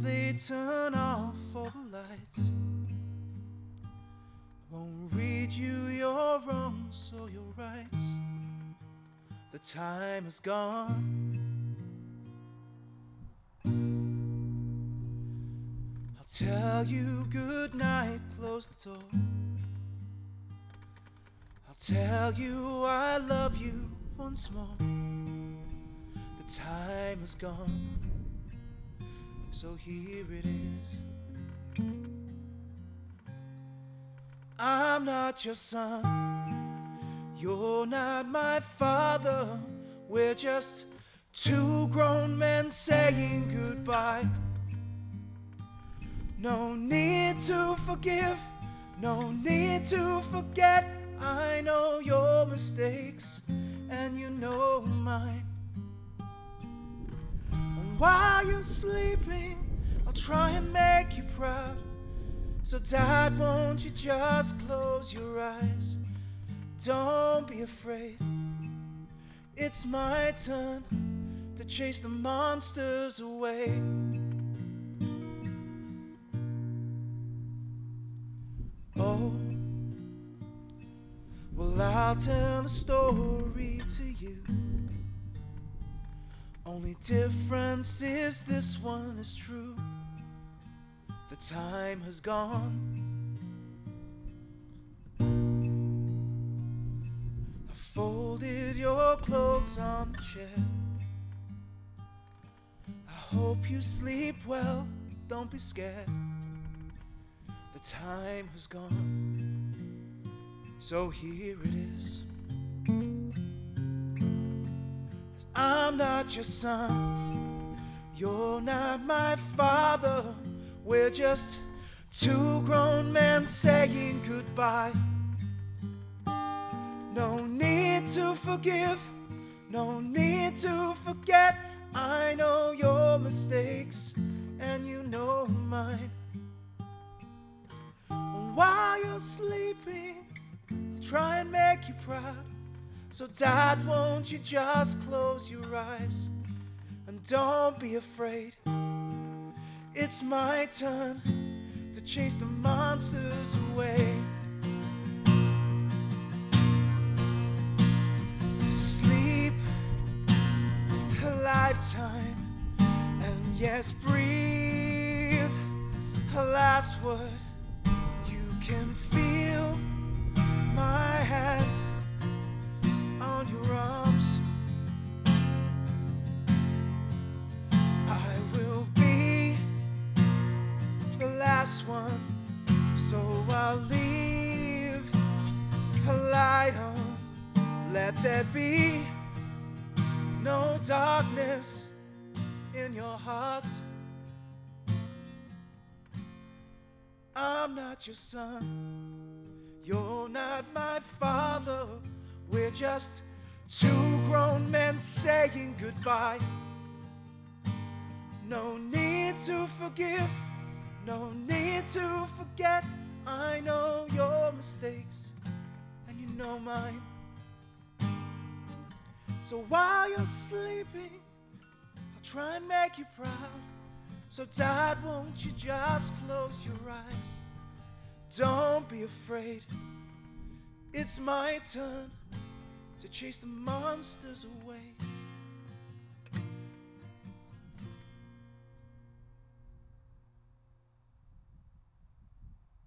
they turn off all the lights. Won't read you your wrongs or your rights. The time is gone. I'll tell you good night, close the door. I'll tell you I love you once more. The time is gone, so here it is. I'm not your son, you're not my father. We're just two grown men saying goodbye. No need to forgive, no need to forget. I know your mistakes and you know mine. And while you're sleeping, I'll try and make you proud. So Dad, won't you just close your eyes? Don't be afraid. It's my turn to chase the monsters away. Oh, well, I'll tell a story to you. Only difference is this one is true. The time has gone. I folded your clothes on the chair. I hope you sleep well, don't be scared. The time has gone, so here it is. I'm not your son, you're not my father. We're just two grown men saying goodbye. No need to forgive, no need to forget. I know your mistakes and you know mine. While you're sleeping, I'll try and make you proud. So Dad, won't you just close your eyes and don't be afraid. It's my turn to chase the monsters away. Sleep a lifetime, and yes, breathe a last word. You can feel my hand on your arms. I will be the last one, so I'll leave a light on. Let there be no darkness in your hearts. I'm not your son, you're not my father. We're just two grown men saying goodbye. No need to forgive, no need to forget. I know your mistakes and you know mine. So while you're sleeping, I'll try and make you proud. So Dad, won't you just close your eyes? Don't be afraid. It's my turn to chase the monsters away.